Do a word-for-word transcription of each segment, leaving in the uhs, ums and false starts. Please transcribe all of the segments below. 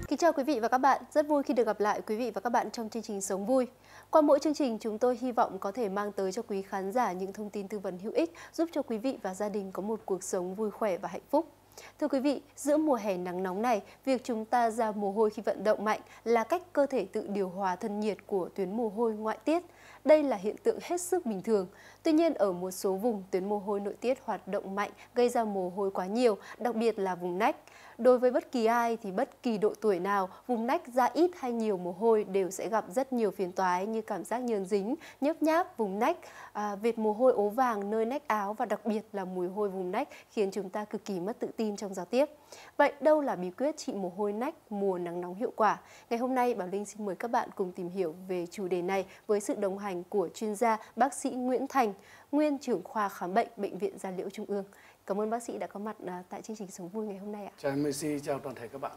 Kính chào quý vị và các bạn, rất vui khi được gặp lại quý vị và các bạn trong chương trình Sống Vui. Qua mỗi chương trình, chúng tôi hy vọng có thể mang tới cho quý khán giả những thông tin tư vấn hữu ích, giúp cho quý vị và gia đình có một cuộc sống vui khỏe và hạnh phúc. Thưa quý vị, giữa mùa hè nắng nóng này, việc chúng ta ra mồ hôi khi vận động mạnh là cách cơ thể tự điều hòa thân nhiệt của tuyến mồ hôi ngoại tiết. Đây là hiện tượng hết sức bình thường. Tuy nhiên, ở một số vùng, tuyến mồ hôi nội tiết hoạt động mạnh gây ra mồ hôi quá nhiều, đặc biệt là vùng nách. Đối với bất kỳ ai thì bất kỳ độ tuổi nào, vùng nách ra ít hay nhiều mồ hôi đều sẽ gặp rất nhiều phiền toái như cảm giác nhờn dính, nhớp nháp vùng nách, à, vệt mồ hôi ố vàng nơi nách áo và đặc biệt là mùi hôi vùng nách khiến chúng ta cực kỳ mất tự tin trong giao tiếp. Vậy đâu là bí quyết trị mồ hôi nách mùa nắng nóng hiệu quả? Ngày hôm nay, Bảo Linh xin mời các bạn cùng tìm hiểu về chủ đề này với sự đồng hành của chuyên gia bác sĩ Nguyễn Thành, nguyên trưởng khoa khám bệnh Bệnh viện Da Liễu Trung ương. Cảm ơn bác sĩ đã có mặt tại chương trình Sống Vui ngày hôm nay ạ. Chào Messi, chào toàn thể các bạn.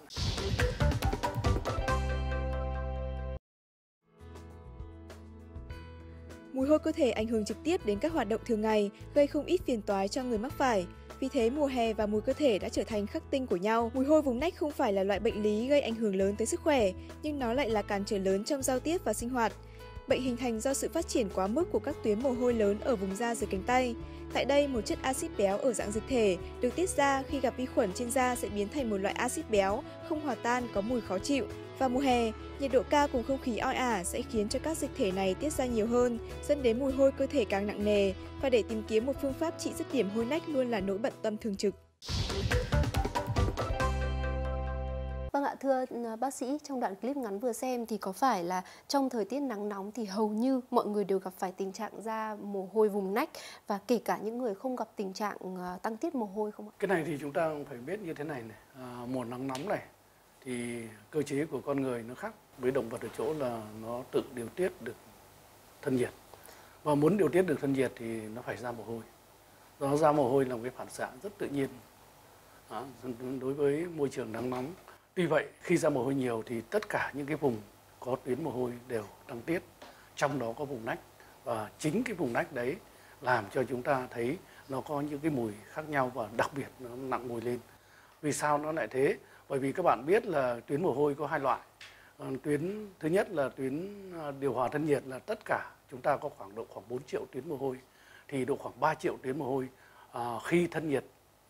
Mùi hôi cơ thể ảnh hưởng trực tiếp đến các hoạt động thường ngày, gây không ít phiền toái cho người mắc phải. Vì thế, mùa hè và mùi cơ thể đã trở thành khắc tinh của nhau. Mùi hôi vùng nách không phải là loại bệnh lý gây ảnh hưởng lớn tới sức khỏe, nhưng nó lại là cản trở lớn trong giao tiếp và sinh hoạt. Bệnh hình thành do sự phát triển quá mức của các tuyến mồ hôi lớn ở vùng da dưới cánh tay. Tại đây, một chất axit béo ở dạng dịch thể được tiết ra khi gặp vi khuẩn trên da sẽ biến thành một loại axit béo không hòa tan có mùi khó chịu. Vào mùa hè, nhiệt độ cao cùng không khí oi ả sẽ khiến cho các dịch thể này tiết ra nhiều hơn, dẫn đến mùi hôi cơ thể càng nặng nề. Và để tìm kiếm một phương pháp trị dứt điểm hôi nách luôn là nỗi bận tâm thường trực. Vâng ạ, thưa bác sĩ, trong đoạn clip ngắn vừa xem thì có phải là trong thời tiết nắng nóng thì hầu như mọi người đều gặp phải tình trạng ra mồ hôi vùng nách và kể cả những người không gặp tình trạng tăng tiết mồ hôi không ạ? Cái này thì chúng ta phải biết như thế này này, à, mùa nắng nóng này thì cơ chế của con người nó khác với động vật ở chỗ là nó tự điều tiết được thân nhiệt. Và muốn điều tiết được thân nhiệt thì nó phải ra mồ hôi. Nó ra mồ hôi là một cái phản xạ rất tự nhiên à, đối với môi trường nắng nóng. Tuy vậy, khi ra mồ hôi nhiều thì tất cả những cái vùng có tuyến mồ hôi đều tăng tiết, trong đó có vùng nách. Và chính cái vùng nách đấy làm cho chúng ta thấy nó có những cái mùi khác nhau và đặc biệt nó nặng mùi lên. Vì sao nó lại thế? Bởi vì các bạn biết là tuyến mồ hôi có hai loại. Tuyến thứ nhất là tuyến điều hòa thân nhiệt là tất cả chúng ta có khoảng độ khoảng bốn triệu tuyến mồ hôi. Thì độ khoảng ba triệu tuyến mồ hôi à, khi thân nhiệt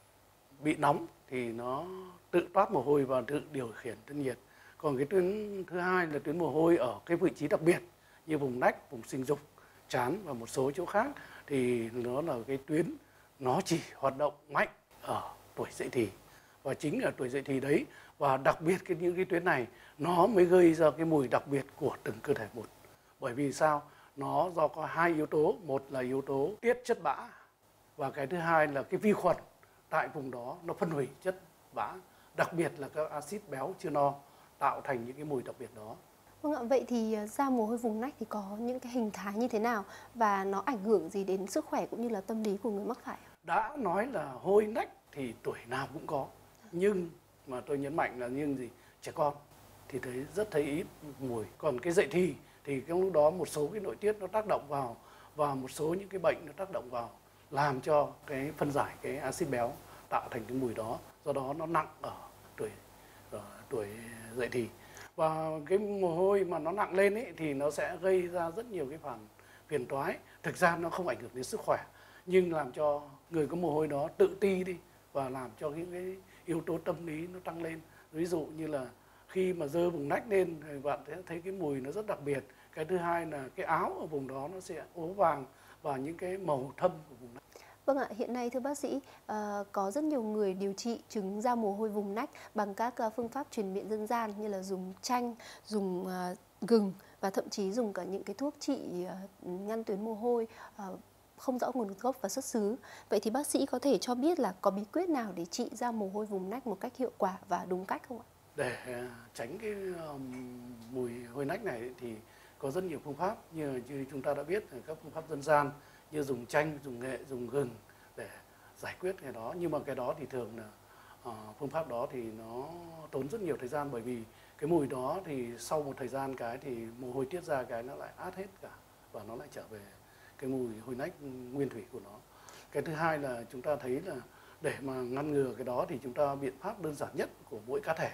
bị nóng thì nó tự toát mồ hôi và tự điều khiển thân nhiệt. Còn cái tuyến thứ hai là tuyến mồ hôi ở cái vị trí đặc biệt như vùng nách, vùng sinh dục, trán và một số chỗ khác thì nó là cái tuyến nó chỉ hoạt động mạnh ở tuổi dậy thì. Và chính ở tuổi dậy thì đấy, và đặc biệt cái những cái tuyến này nó mới gây ra cái mùi đặc biệt của từng cơ thể một. Bởi vì sao? Nó do có hai yếu tố, một là yếu tố tiết chất bã và cái thứ hai là cái vi khuẩn tại vùng đó nó phân hủy chất bã, đặc biệt là các axit béo chưa no tạo thành những cái mùi đặc biệt đó. Vâng ạ, vậy thì ra mồ hôi vùng nách thì có những cái hình thái như thế nào và nó ảnh hưởng gì đến sức khỏe cũng như là tâm lý của người mắc phải? Đã nói là hôi nách thì tuổi nào cũng có, nhưng mà tôi nhấn mạnh là nhưng gì trẻ con thì thấy rất thấy ít mùi. Còn cái dậy thì thì trong lúc đó một số cái nội tiết nó tác động vào và một số những cái bệnh nó tác động vào làm cho cái phân giải cái axit béo tạo thành cái mùi đó, do đó nó nặng ở tuổi ở tuổi dậy thì. Và cái mồ hôi mà nó nặng lên ấy thì nó sẽ gây ra rất nhiều cái phản phiền toái. Thực ra nó không ảnh hưởng đến sức khỏe nhưng làm cho người có mồ hôi đó tự ti đi và làm cho những cái yếu tố tâm lý nó tăng lên. Ví dụ như là khi mà dơ vùng nách lên thì bạn sẽ thấy cái mùi nó rất đặc biệt. Cái thứ hai là cái áo ở vùng đó nó sẽ ố vàng và những cái màu thâm của vùng nách. Vâng ạ, hiện nay thưa bác sĩ, uh, có rất nhiều người điều trị chứng ra mồ hôi vùng nách bằng các uh, phương pháp truyền miệng dân gian như là dùng chanh, dùng uh, gừng và thậm chí dùng cả những cái thuốc trị uh, ngăn tuyến mồ hôi uh, không rõ nguồn gốc và xuất xứ. Vậy thì bác sĩ có thể cho biết là có bí quyết nào để trị ra mồ hôi vùng nách một cách hiệu quả và đúng cách không ạ? Để tránh cái um, mùi hôi nách này thì có rất nhiều phương pháp như, như chúng ta đã biết các phương pháp dân gian như dùng chanh, dùng nghệ, dùng gừng để giải quyết cái đó. Nhưng mà cái đó thì thường là uh, phương pháp đó thì nó tốn rất nhiều thời gian, bởi vì cái mùi đó thì sau một thời gian cái thì mồ hôi tiết ra cái nó lại át hết cả và nó lại trở về cái mùi hôi nách nguyên thủy của nó. Cái thứ hai là chúng ta thấy là để mà ngăn ngừa cái đó thì chúng ta biện pháp đơn giản nhất của mỗi cá thể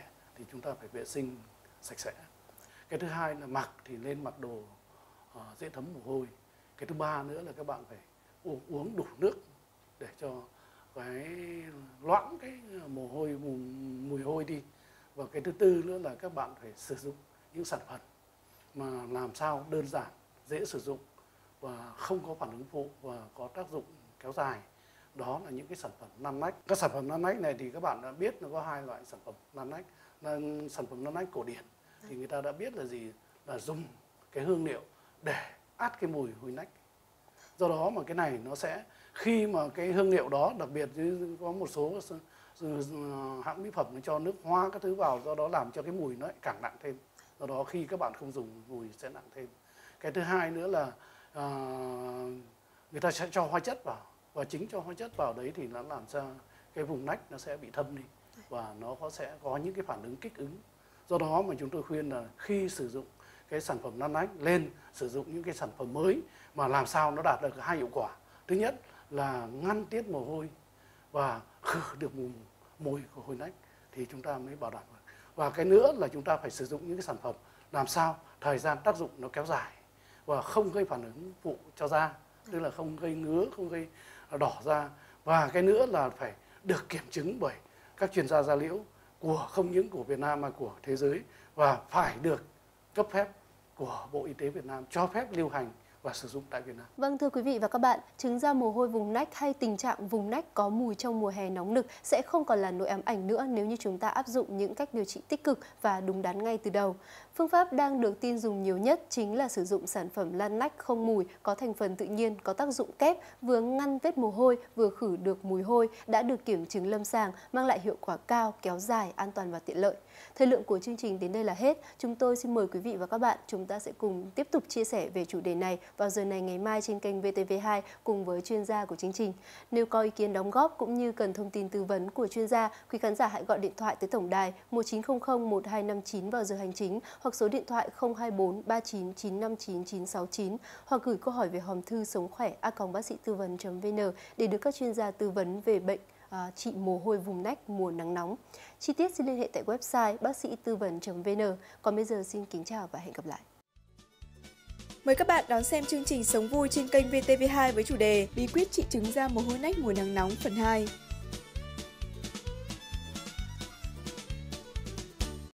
thì chúng ta phải vệ sinh sạch sẽ. Cái thứ hai là mặc thì nên mặc đồ uh, dễ thấm mồ hôi. Cái thứ ba nữa là các bạn phải uống, uống đủ nước để cho cái loãng cái mồ hôi, mùi, mùi hôi đi. Và cái thứ tư nữa là các bạn phải sử dụng những sản phẩm mà làm sao đơn giản, dễ sử dụng và không có phản ứng phụ và có tác dụng kéo dài. Đó là những cái sản phẩm Nan Nách. Các sản phẩm Nan Nách này thì các bạn đã biết nó có hai loại sản phẩm Nan Nách. Sản phẩm Nan Nách cổ điển thì người ta đã biết là gì, là dùng cái hương liệu để át cái mùi hôi nách. Do đó mà cái này nó sẽ, khi mà cái hương liệu đó, đặc biệt như có một số hãng mỹ phẩm nó cho nước hoa các thứ vào, do đó làm cho cái mùi nó lại càng nặng thêm. Do đó khi các bạn không dùng, mùi sẽ nặng thêm. Cái thứ hai nữa là à, người ta sẽ cho hóa chất vào, và chính cho hóa chất vào đấy thì nó làm cho cái vùng nách nó sẽ bị thâm đi và nó có sẽ có những cái phản ứng kích ứng. Do đó mà chúng tôi khuyên là khi sử dụng cái sản phẩm Nan Nách lên sử dụng những cái sản phẩm mới mà làm sao nó đạt được hai hiệu quả. Thứ nhất là ngăn tiết mồ hôi và khử được mùi, mùi của hôi nách thì chúng ta mới bảo đảm được. Và cái nữa là chúng ta phải sử dụng những cái sản phẩm làm sao thời gian tác dụng nó kéo dài và không gây phản ứng phụ cho da, tức là không gây ngứa, không gây đỏ da. Và cái nữa là phải được kiểm chứng bởi các chuyên gia da liễu của không những của Việt Nam mà của thế giới, và phải được cấp phép của Bộ Y tế Việt Nam cho phép lưu hành và sử dụng tại Việt Nam. Vâng, thưa quý vị và các bạn, chứng ra mồ hôi vùng nách hay tình trạng vùng nách có mùi trong mùa hè nóng nực sẽ không còn là nỗi ám ảnh nữa nếu như chúng ta áp dụng những cách điều trị tích cực và đúng đắn ngay từ đầu. Phương pháp đang được tin dùng nhiều nhất chính là sử dụng sản phẩm Nan Nách không mùi, có thành phần tự nhiên, có tác dụng kép, vừa ngăn vết mồ hôi, vừa khử được mùi hôi, đã được kiểm chứng lâm sàng, mang lại hiệu quả cao, kéo dài, an toàn và tiện lợi. Thời lượng của chương trình đến đây là hết. Chúng tôi xin mời quý vị và các bạn, chúng ta sẽ cùng tiếp tục chia sẻ về chủ đề này vào giờ này ngày mai trên kênh vê tê vê hai cùng với chuyên gia của chương trình. Nếu có ý kiến đóng góp cũng như cần thông tin tư vấn của chuyên gia, quý khán giả hãy gọi điện thoại tới tổng đài một chín không không một hai năm chín vào giờ hành chính hoặc số điện thoại không hai bốn ba chín chín năm chín chín sáu chín, hoặc gửi câu hỏi về hòm thư sống khỏe a còng bác sĩ tư vấn chấm vê en để được các chuyên gia tư vấn về bệnh À, trị mồ hôi vùng nách mùa nắng nóng. Chi tiết xin liên hệ tại website bác sĩ tư vấn chấm vê en. Còn bây giờ xin kính chào và hẹn gặp lại. Mời các bạn đón xem chương trình Sống Vui trên kênh vê tê vê hai với chủ đề Bí quyết trị chứng da mồ hôi nách mùa nắng nóng phần hai.